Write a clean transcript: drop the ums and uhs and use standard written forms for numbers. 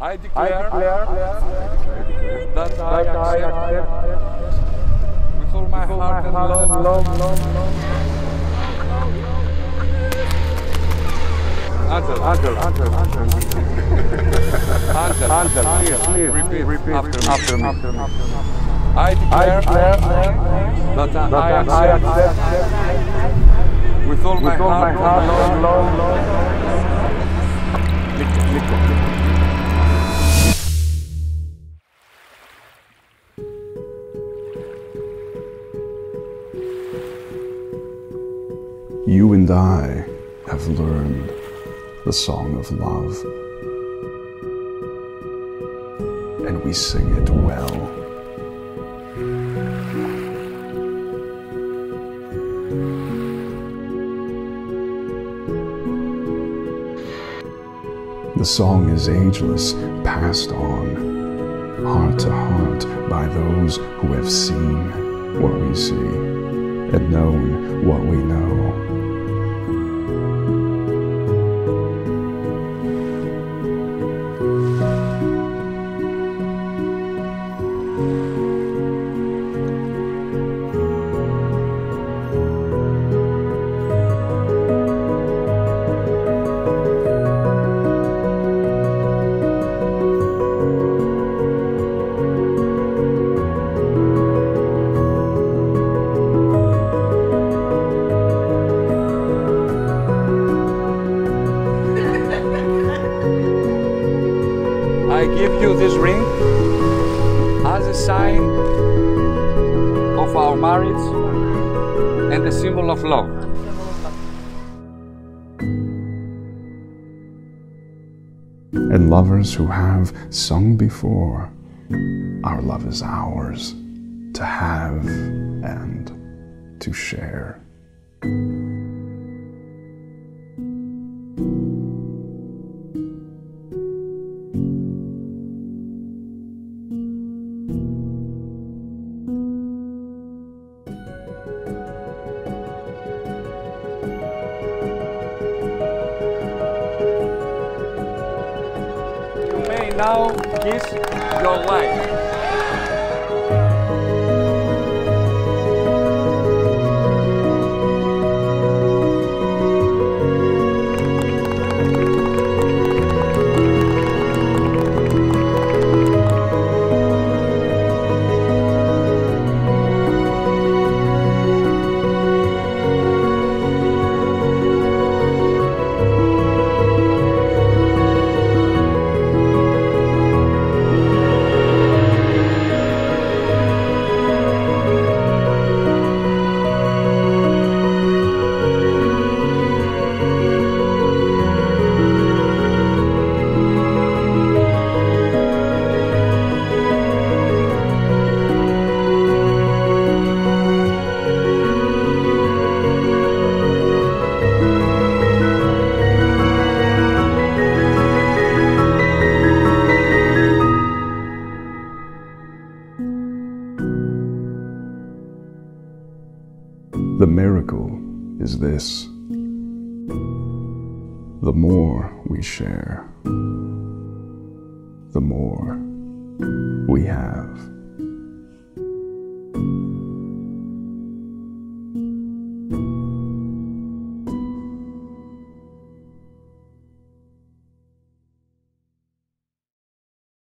I declare that I accept with all my heart and love. Angel, please, repeat after me. I declare that I accept with all my heart and love. You and I have learned the song of love, and we sing it well. The song is ageless, passed on, heart to heart, by those who have seen what we see and known what we know. I give you this ring as a sign of our marriage and a symbol of love. And lovers who have sung before, our love is ours to have and to share. You may now kiss your wife. The miracle is this: the more we share, the more we have.